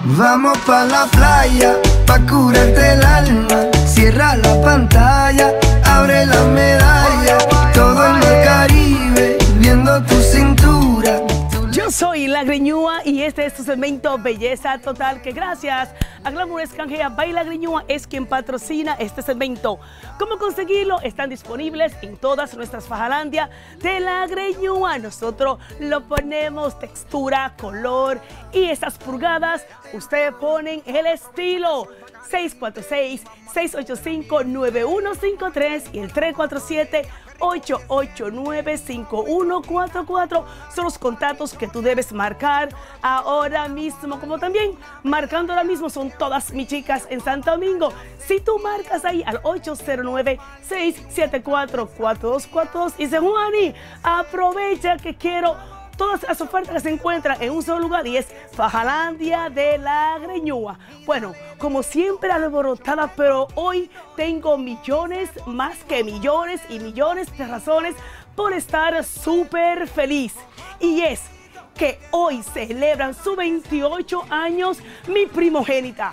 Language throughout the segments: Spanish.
Vamos pa' la playa, pa' curarte el alma. Cierra la pantalla, abre la medalla. Todo en el Caribe, viendo tu cintura. Yo soy La Greñúa y este es tu segmento Belleza Total, que gracias a Glamour Canjea by La Greñúa es quien patrocina este segmento. ¿Cómo conseguirlo? Están disponibles en todas nuestras fajalandia de La Greñúa. Nosotros lo ponemos textura, color y estas pulgadas, ustedes ponen el estilo. 646-685-9153 y el 347-889-5144 son los contactos que tú debes marcar ahora mismo, como también marcando ahora mismo son todas mis chicas en Santo Domingo. Si tú marcas ahí al 809-674-4242 y dice, Juani, aprovecha que quiero todas las ofertas que se encuentran en un solo lugar y es Fajalandia de La Greñúa. Bueno, como siempre alborotada, pero hoy tengo millones, más que millones y millones de razones por estar súper feliz. Y es que hoy celebran sus 28 años mi primogénita,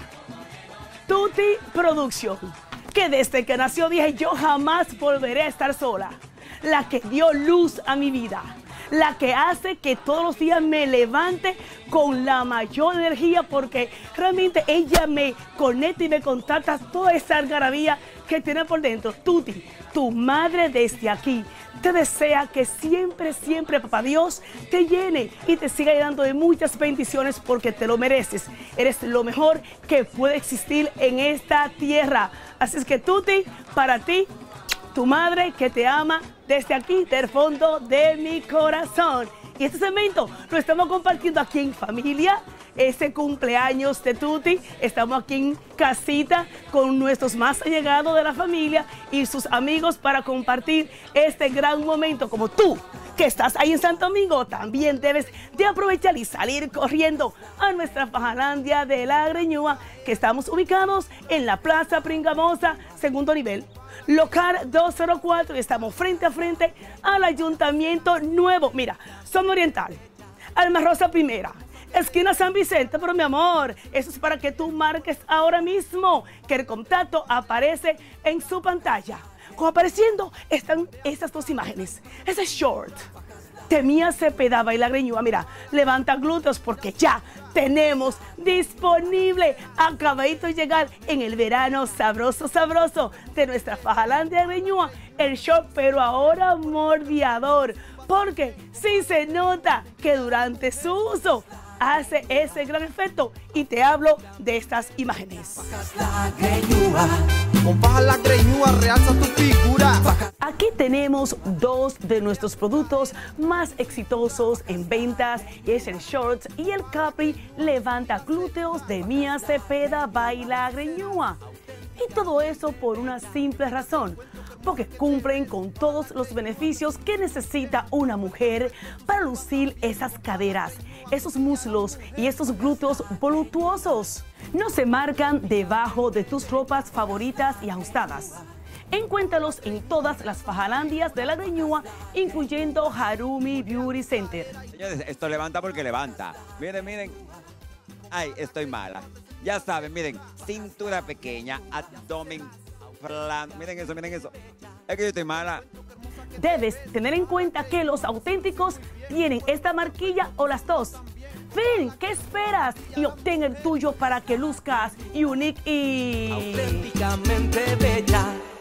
Tuti Production, que desde que nació dije yo jamás volveré a estar sola. La que dio luz a mi vida. La que hace que todos los días me levante con la mayor energía porque realmente ella me conecta y me contacta toda esa algarabía que tiene por dentro. Tuti, tu madre desde aquí, te desea que siempre, siempre, papá Dios, te llene y te siga llenando de muchas bendiciones porque te lo mereces. Eres lo mejor que puede existir en esta tierra. Así es que Tuti, para ti, tu madre que te ama desde aquí, del fondo de mi corazón. Y este segmento lo estamos compartiendo aquí en familia, este cumpleaños de Tuti. Estamos aquí en casita con nuestros más allegados de la familia y sus amigos para compartir este gran momento. Como tú, que estás ahí en Santo Domingo, también debes de aprovechar y salir corriendo a nuestra Fajalandia de La Greñúa, que estamos ubicados en la Plaza Pringamosa, segundo nivel. Local 204 y estamos frente a frente al Ayuntamiento Nuevo. Mira, Zona Oriental, Alma Rosa Primera, esquina San Vicente, pero mi amor, eso es para que tú marques ahora mismo, que el contacto aparece en su pantalla. Como apareciendo están estas dos imágenes, ese short de Mía Cepeda by La Greñúa. Mira, levanta glúteos porque ya tenemos disponible, acabadito de llegar en el verano sabroso, sabroso de nuestra Fajalandia de Greñúa, el short, pero ahora mordiador, porque sí se nota que durante su uso hace ese gran efecto y te hablo de estas imágenes. Con Faja La Greñúa realza tu figura. Aquí tenemos dos de nuestros productos más exitosos en ventas, y es el Shorts y el Capri Levanta Glúteos de Mía Cepeda by La Greñúa. Y todo eso por una simple razón, porque cumplen con todos los beneficios que necesita una mujer para lucir esas caderas, esos muslos y esos glúteos voluptuosos. No se marcan debajo de tus ropas favoritas y ajustadas. Encuéntralos en todas las fajalandias de La Greñúa, incluyendo Harumi Beauty Center. Señores, esto levanta porque levanta. Miren, miren. Ay, estoy mala. Ya saben, miren, cintura pequeña, abdomen plano. Miren eso, miren eso. Es que yo estoy mala. Debes tener en cuenta que los auténticos tienen esta marquilla o las dos. Ven, ¿qué esperas? Y obtén el tuyo para que luzcas unique y Auténticamente bella.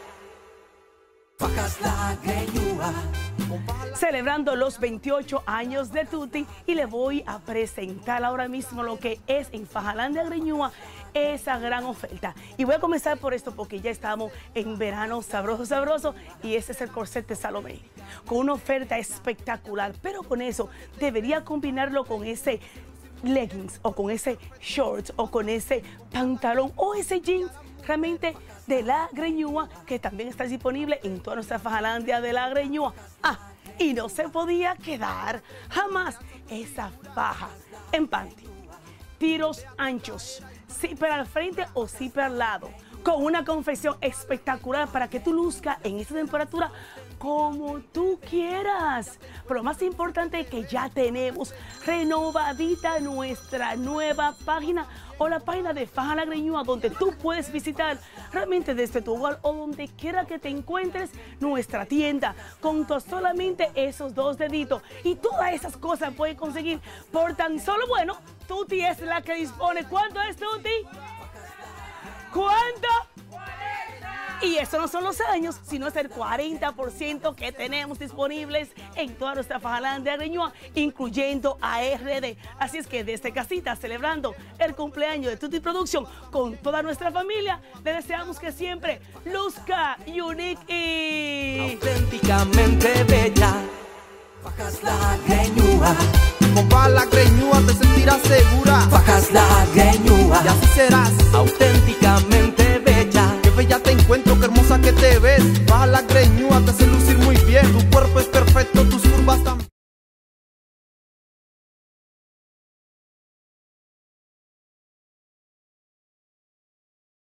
Fajas La Greñúa. celebrando los 28 años de Tuti, y le voy a presentar ahora mismo lo que es en Fajalandia Greñúa esa gran oferta. Y voy a comenzar por esto porque ya estamos en verano sabroso, sabroso, y ese es el corset de Salomé, con una oferta espectacular, pero con eso debería combinarlo con ese leggings o con ese shorts o con ese pantalón o ese jeans realmente de La Greñúa, que también está disponible en toda nuestra Fajalandia de La Greñúa. Y no se podía quedar jamás esa faja en panty, tiros anchos, zipper al frente o zipper al lado, con una confección espectacular para que tú luzcas en esta temperatura como tú quieras. Pero lo más importante es que ya tenemos renovadita nuestra nueva página o la página de Faja La Greñúa, donde tú puedes visitar realmente desde tu hogar o donde quiera que te encuentres nuestra tienda con solamente esos 2 deditos. Y todas esas cosas puedes conseguir por tan solo, bueno, Tuti es la que dispone. ¿Cuánto es, Tuti? ¿Cuánto? Y eso no son los años, sino es el 40% que tenemos disponibles en toda nuestra Fajalandia Greñúa, incluyendo ARD. Así es que desde casita, celebrando el cumpleaños de Tuti Production con toda nuestra familia, le deseamos que siempre luzca unique y auténticamente bella. Fajas La Greñúa. Con Fajas La Greñúa te sentirás segura. Fajas La Greñúa. Y así serás.